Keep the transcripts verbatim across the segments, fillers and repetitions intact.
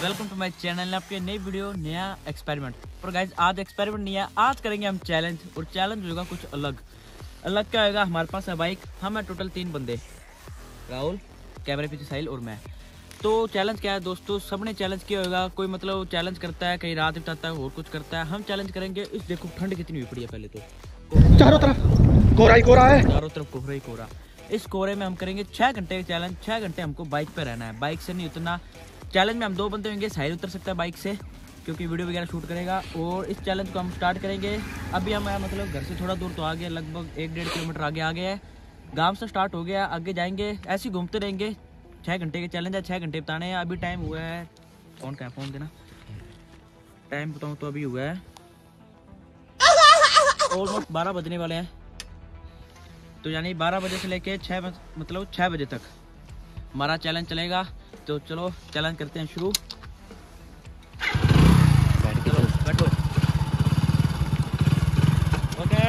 Welcome to my channel. आपके नई video नया एक्सपेरिमेंट। और गाइज आज एक्सपेरिमेंट नहीं है, आज करेंगे हम चैलेंज। और चैलेंज होगा कुछ अलग। अलग क्या होगा, हमारे पास है बाइक, हम है टोटल तीन बंदे, राहुल, कैमरे पीछे साहिल और मैं। तो चैलेंज क्या है दोस्तों, सबने चैलेंज किया होगा। कोई मतलब चैलेंज करता है, कहीं रात बिताता है और कुछ करता है। हम चैलेंज करेंगे। इस देखो ठंड कितनी हुई पड़ी है, पहले तो चारों तरफ कोहरा ही कोहरा है, चारों तरफ कोहरा ही कोहरा। इस कोहरे में हम करेंगे छह घंटे का चैलेंज। छह घंटे हमको बाइक पे रहना है, बाइक से नहीं उतरना। चैलेंज में हम दो बंदे होंगे, साहिल उतर सकता है बाइक से क्योंकि वीडियो वगैरह शूट करेगा। और इस चैलेंज को हम स्टार्ट करेंगे। अभी हम मतलब घर से थोड़ा दूर तो आ गया, लगभग एक डेढ़ किलोमीटर आगे आ गया है। गांव से स्टार्ट हो गया, आगे जाएंगे, ऐसे ही घूमते रहेंगे। छः घंटे के चैलेंज है, छः घंटे बताने हैं। अभी टाइम हुआ है, फोन का फोन देना, टाइम बताऊँ तो अभी हुआ है ऑलमोस्ट बारह बजने वाले हैं। तो यानी बारह बजे से लेके छः मतलब छः बजे तक हमारा चैलेंज चलेगा। तो चलो चैलेंज करते हैं शुरू। चलो बैठो। ओके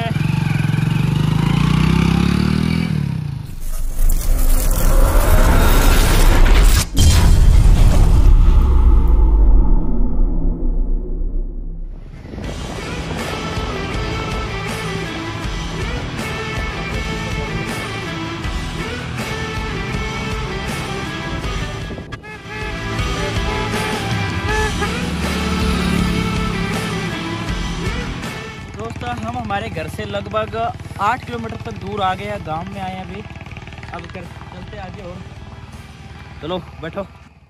हम हमारे घर से लगभग आठ किलोमीटर तक दूर आ गए हैं, गांव में आए हैं अभी। अब कर चलते आगे और चलो बैठो।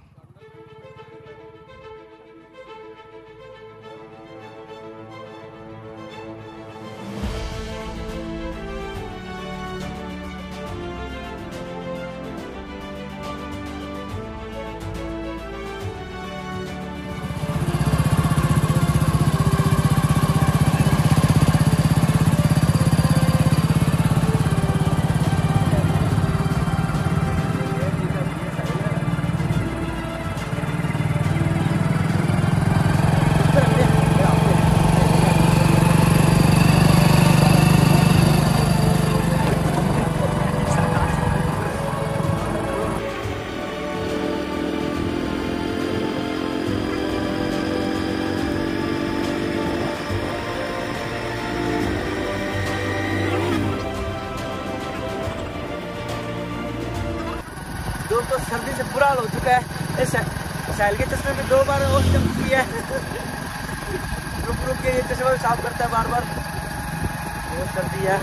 दोस्तों सर्दी से बुरा हाल हो चुका है। इस साहिल के चश्मे में दो बार और चमकी है। रुक रुक के ये चश्मा भी साफ करता है बार बार। बहुत सर्दी है।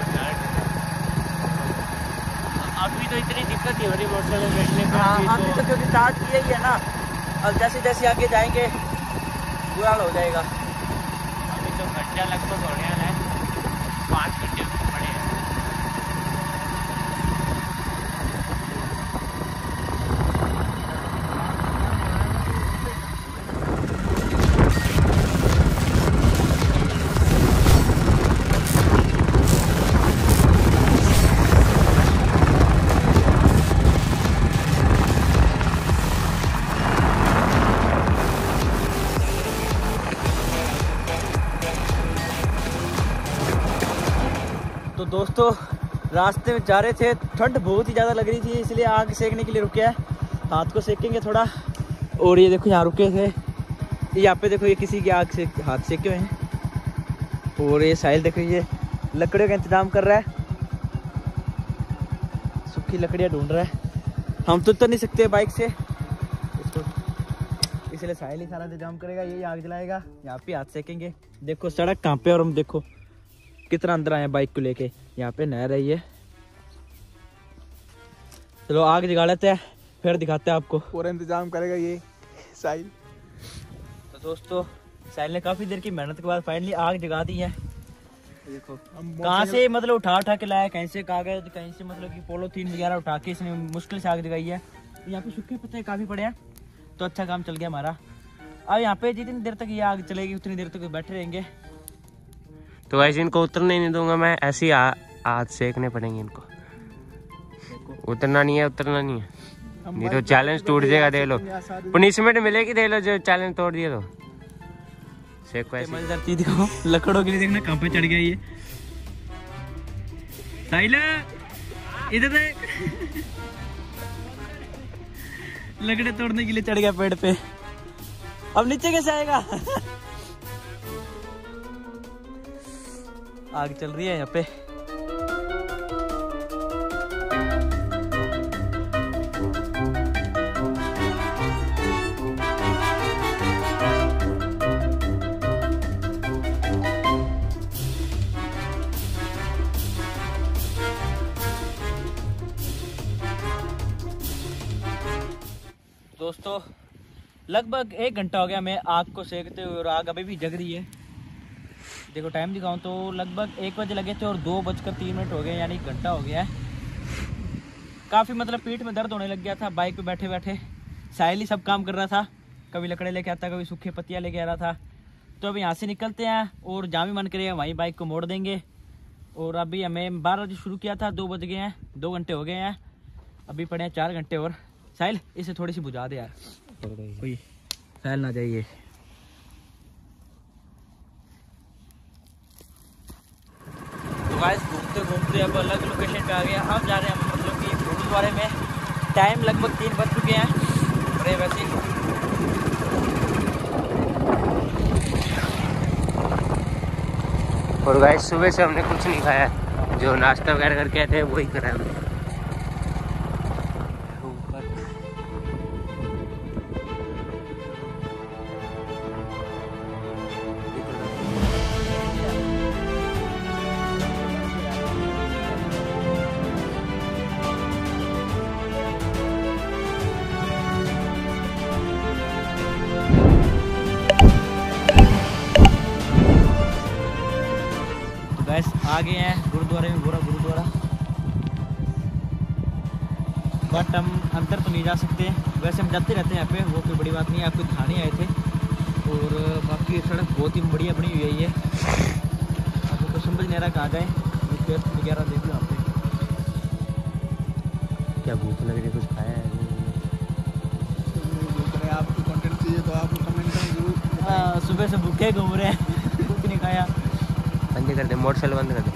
अभी तो इतनी दिक्कत नहीं हो रही मोटरसाइकिल में बैठने का। हाँ हम भी तो क्योंकि स्टार्ट किया ही है ना। अब जैसे जैसे आगे जाएंगे बुरा हाल हो जाएगा। अभी तो घंटा लगभग होने वाला है, पाँच घंटे पड़े हैं। तो दोस्तों रास्ते में जा रहे थे, ठंड बहुत ही ज़्यादा लग रही थी, इसलिए आग सेकने के लिए रुके हैं। हाथ को सेकेंगे थोड़ा। और ये देखो यहाँ रुके थे, यहाँ पे देखो ये किसी की आग से हाथ सेके हुए हैं। और ये साहिल देखो ये लकड़ियों का इंतजाम कर रहा है, सूखी लकड़ियाँ ढूंढ रहा है। हम तो उतर नहीं सकते बाइक से, इसको इसलिए साहिल ही सारा इंतजाम करेगा। ये आग जलाएगा, यहाँ पे हाथ सेकेंगे। देखो सड़क कहाँ पे, और हम देखो कितना अंदर आए बाइक को लेके। यहाँ पे नहर रही है। चलो आग जगा लेते हैं, फिर दिखाते हैं आपको। पूरा इंतजाम करेगा ये साहिल। तो दोस्तों साहिल ने काफी देर की मेहनत के बाद फाइनली आग जगा दी है। देखो कहाँ से मतलब उठा उठा के लाया, कहीं से कागज, कहीं से मतलब कि पोलोथीन वगैरह उठा के इसने मुश्किल से आग जगाई है। यहाँ पे सूखे पत्ते काफी पड़े हैं, तो अच्छा काम चल गया हमारा। अब यहाँ पे जितनी देर तक ये आग चलेगी उतनी देर तक बैठे रहेंगे। तो वैसे इनको उतरने नहीं दूंगा मैं, ऐसे ही हाथ सेकने पड़ेंगे इनको। उतरना नहीं है, उतरना नहीं है, नहीं तो चैलेंज टूट जाएगा। दे लो पनिशमेंट मिलेगी, दे लो जो चैलेंज तोड़ दिया तो। सेक वैसे मजेदार चीज दिखाओ, लकड़ों के लिए देखना कहाँ पे चढ़ गया ये। साहिल इधर देख, लकड़े तोड़ने के लिए चढ़ गया पेड़ पे। अब नीचे कैसे आएगा? आग चल रही है यहाँ पे। दोस्तों लगभग एक घंटा हो गया मैं आग को सेकते हुए और आग अभी भी जग रही है। देखो टाइम दिखाऊं तो लगभग एक बजे लगे थे और दो बजकर तीन मिनट हो गए, यानी एक घंटा हो गया है। काफ़ी मतलब पीठ में दर्द होने लग गया था बाइक पे बैठे बैठे। साहिल ही सब काम कर रहा था, कभी लकड़े लेके आता, कभी सूखे पत्तियाँ लेके आ रहा था। तो अभी यहाँ से निकलते हैं और जहाँ भी मन करेगा वहीं बाइक को मोड़ देंगे। और अभी हमें बारह बजे शुरू किया था, दो बज गए हैं, दो घंटे हो गए हैं, अभी पड़े हैं चार घंटे और। साहिल इसे थोड़ी सी बुझा दे यार, कोई फैल ना जाइए। तो गाइस घूमते घूमते अब अलग लोकेशन पे आ गया। अब जा रहे हैं हम मतलब कि गुरुद्वारे में। टाइम लगभग तीन बज चुके हैं। अरे वैसे और गाइस सुबह से हमने कुछ नहीं खाया, जो नाश्ता वगैरह करके आए थे वही करा हमने। गैस आ गए हैं गुरुद्वारे में, गोरा गुरुद्वारा। बट हम अंदर तो नहीं जा सकते, वैसे हम जाते रहते हैं यहाँ पे, वो कोई बड़ी बात नहीं है। आपको दिखाने आए थे। और बाकी सड़क बहुत ही बढ़िया बनी हुई है ये, आपको कुछ समझ नहीं आ रहा कहाँ गए। पेड़ वगैरह देख लो यहाँ पे। क्या भूख लग रही है, कुछ खाया है? आपको कंटेंट चाहिए तो आप कमेंट में जरूर। हाँ सुबह से भूखे घूम रहे हैं, कुछ नहीं खाया। बंद कर दे, मोटरसाइकिल बंद कर दे।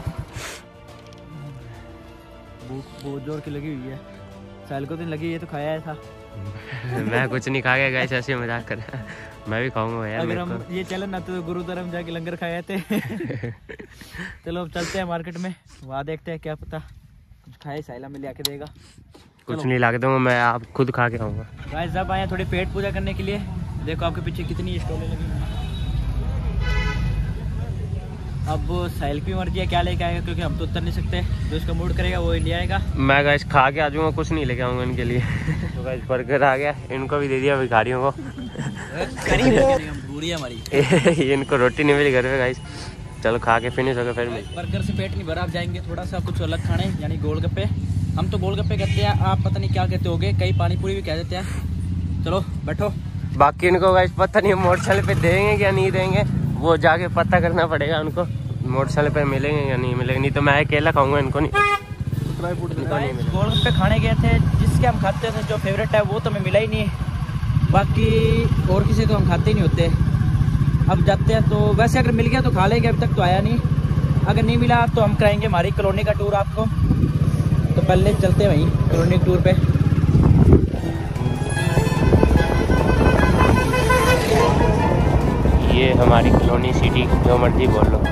भूख बहुत जोर की लगी हुई है। साल को दिन लगी है तो खाया है था। मैं कुछ नहीं खा गया गाइस, ऐसे मजाक कर रहा। मैं भी खाऊंगा यार। अगर हम ये चैलेंज ना तो गुरुद्वारा में जाके लंगर खाए थे। चलो अब चलते हैं मार्केट में, वहाँ देखते हैं क्या पता कुछ खाए। साइला में ले आके देगा। कुछ नहीं ला के दूंगा मैं, आप खुद खा के आऊंगा। गाइस जब आए थोड़ी पेट पूजा करने के लिए। देखो आपके पीछे कितनी स्टॉलें लगी हुई हैं। अब साहिल की मर्जी है क्या लेके आएगा, क्योंकि हम तो उतर नहीं सकते। जो इसका मूड करेगा वो इंडिया आएगा। मैं गाइस खा के आ जाऊंगा, कुछ नहीं लेके आऊंगा इनके लिए। तो गाइस बर्गर आ गया, इनको भी दे दिया भिखारियों को। पूरी हमारी। इनको रोटी नहीं मिली घर पे गाइस। चलो खा के फिनिश हो गया फिर मिल। बर्गर से पेट नहीं भरा, आप जाएंगे थोड़ा सा कुछ अलग खाने, यानी गोलगप्पे। हम तो गोलगप्पे कहते हैं, आप पता नहीं क्या कहते होगे, कई पानी पूरी भी कह देते हैं। चलो बैठो। बाकी इनको गाइस पता नहीं मोटरसाइकिल पे देंगे क्या नहीं देंगे, वो जाके पता करना पड़ेगा उनको। मोटरसाइकिल पे मिलेंगे या नहीं मिलेंगे, नहीं तो मैं अकेला खाऊंगा, इनको नहीं। गोलगप्पे खाने गए थे, जिसके हम खाते थे जो फेवरेट है वो तो हमें मिला ही नहीं। बाकी और किसी तो हम खाते ही नहीं होते। अब जाते हैं तो वैसे अगर मिल गया तो खा लेंगे, अभी तक तो आया नहीं। अगर नहीं मिला तो हम कराएंगे हमारी कॉलोनी का टूर आपको। तो पहले चलते हैं वहीं कॉलोनी टूर पे। ये हमारी कॉलोनी सिटी, जो मर्जी बोल लो।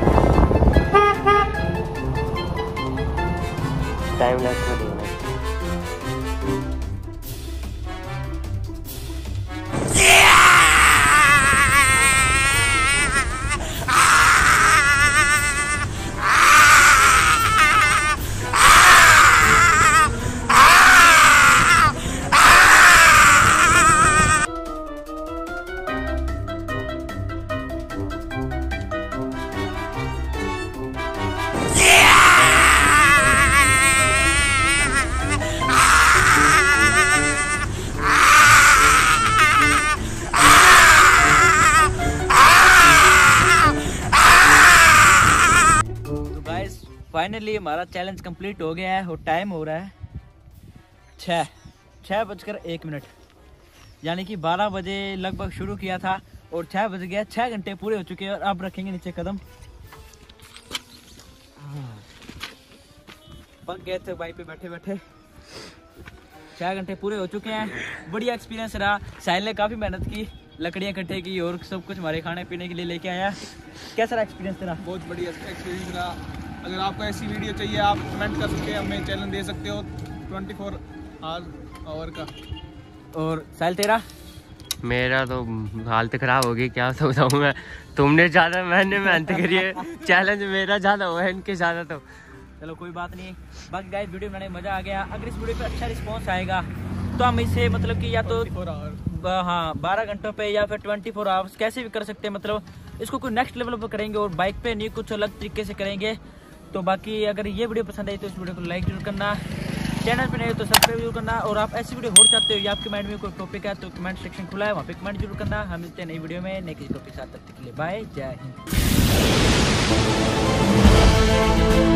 टाइम लैप्स में देना। फाइनली हमारा चैलेंज कंप्लीट हो गया है और टाइम हो रहा है छः छः बजकर एक मिनट, यानी कि बारह बजे लगभग शुरू किया था और छः बज गया। छः घंटे पूरे हो चुके हैं और अब रखेंगे नीचे कदम। पक गए थे बाइक पे बैठे बैठे। छः घंटे पूरे हो चुके हैं। बढ़िया एक्सपीरियंस रहा। साहिल ने काफ़ी मेहनत की। लकड़ियाँ इकट्ठे की और सब कुछ हमारे खाने पीने के लिए लेके आया। कैसा रहा एक्सपीरियंस तेरा? बहुत बढ़िया एक्सपीरियंस रहा। अगर आपको ऐसी वीडियो चाहिए आप कमेंट कर सकते हैं, हमें चैनल दे सकते हो ट्वेंटी फोर आवर का। और साहिल तेरा? मेरा तो हालत खराब हो गई, क्या तो बताऊँ मैं। तुमने ज़्यादा, मैंने मेहनत करी है, चैलेंज मेरा ज़्यादा हुआ है इनके ज़्यादा। तो चलो कोई बात नहीं। बाकी गाइस वीडियो बनाने में मज़ा आ गया। अगर इस वीडियो पे अच्छा रिस्पांस आएगा तो हम इसे मतलब कि या तो फोर आवर ब- हाँ बारह घंटों पे या फिर ट्वेंटी फोर आवर्स कैसे भी कर सकते हैं। मतलब इसको कोई नेक्स्ट लेवल पर करेंगे और बाइक पे नहीं कुछ अलग तरीके से करेंगे। तो बाकी अगर ये वीडियो पसंद आई तो इस वीडियो को लाइक जरूर करना, चैनल पे नहीं हो तो सब्सक्राइब जरूर करना। और आप ऐसी वीडियो और चाहते हो या आपके माइंड में कोई टॉपिक है तो कमेंट सेक्शन खुला है, वहाँ पे कमेंट जरूर करना। हम मिलते हैं नई वीडियो में नए किसी टॉपिक के साथ। तब तक के लिए बाय, जय हिंद।